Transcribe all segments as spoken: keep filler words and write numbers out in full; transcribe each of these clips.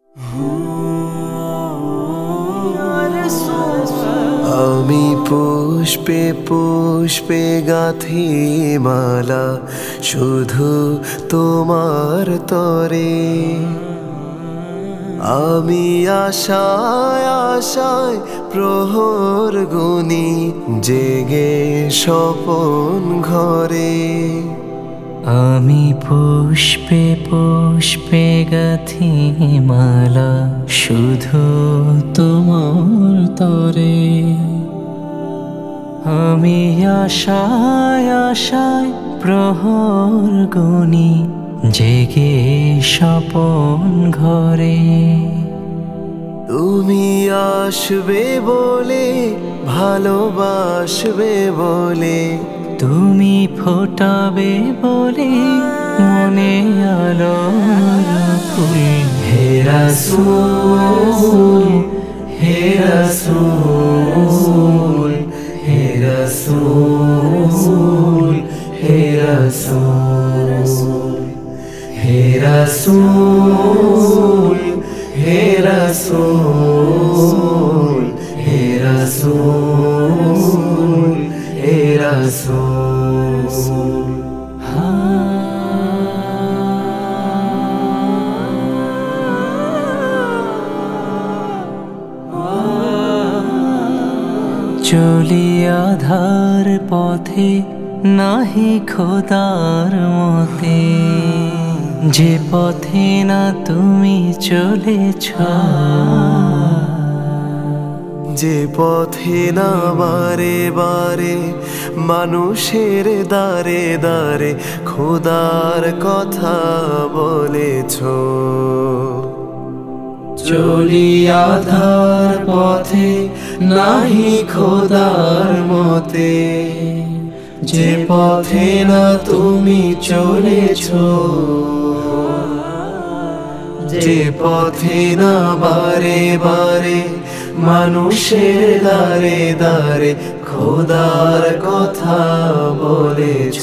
আমি পুষ্পে পুষ্পে গাঁথি মালা শুধু তোমার তরে। আমি আশায় আশায় প্রহর গুনি জেগে স্বপন ঘরে। আমি পুষ্পে পুষ্পে গাঁথি মালা শুধু তোমার তরে। আমি আশায় আশায় প্রহর গুনি জেগে স্বপন ঘরে। তুমি আসবে বলে ভালোবাসবে বলে, তুমি ফোটাবে বলে মনে আলোর ফুল। হে রাসূল হে রাসূল হে রাসূল হে রাসূল হে রাসূল হে রাসূল হে রাসূল হে রাসূল। চলি আধার পথে নাহি খোদার মতে, যে পথে না তুমি চলেছ। যে পথে না বারে বারে মানুষের দারে দারে খোদার কথা বলেছ। চলি আধার পথে নাহি খোদার মতে, যে পথে না তুমি চলেছ। যে পথে না বারে বারে মানুষের দারে দারে খোদার কথা বলেছ।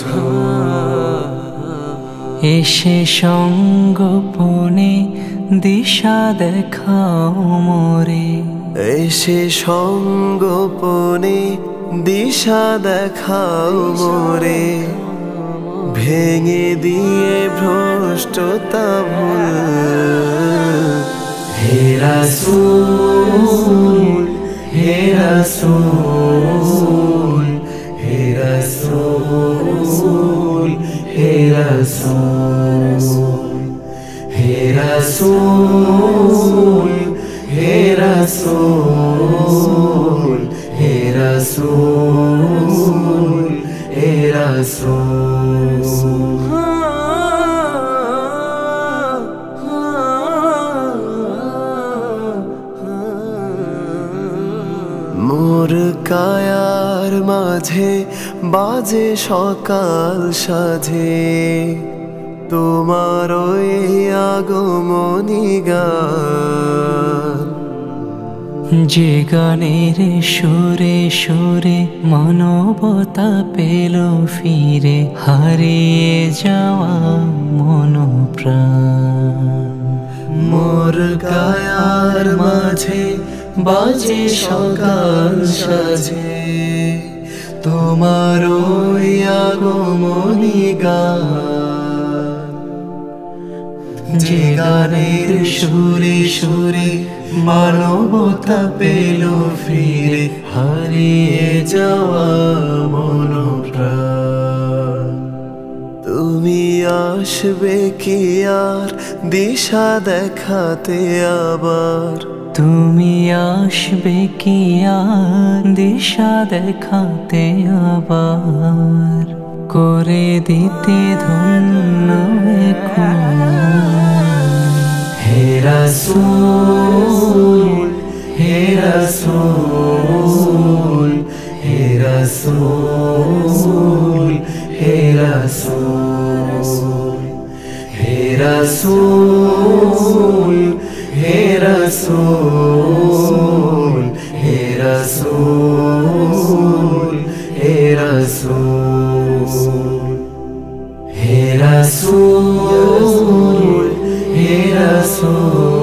এসে সঙ্গোপনে দিশা দেখাও মোরে। এসে সঙ্গোপনে দিশা দেখাও মোরে। ভেঙে দিয়ে ভ্রষ্টতা ভুল। হে রাসূল হে রাসূল হে রাসূল হে রাসূল হে রাসূল হে রাসূল হে রাসূল হে রাসূল। মোর কায়ার মাঝে বাজে সকাল সাঝে, তোমার ওই আগমনী গান। যে গানের সুরে সুরে মানবতা পেল ফিরে, হারিয়ে যাওয়া মনপ্রাণ। মোর কায়ার মাঝে বাজে সকাল সাজে, তোমার ওই আগমনী গান। যে গানের সুরে সুরে মানবতা পেল ফিরে, হারিয়ে যাওয়া মনপ্রাণ। তুমি আসবে কি আর দিশা দেখাতে আবার। তুমি আসবে কি আর দিশা দেখাতে আবার, করে দিতে ধন্য এখন। হে রাসূল হে রাসূল হে রাসূল হে রাসূল হে রাসূল হে রাসূল হে রাসূল হে রাসূল হে রাসূল হে রাসূল।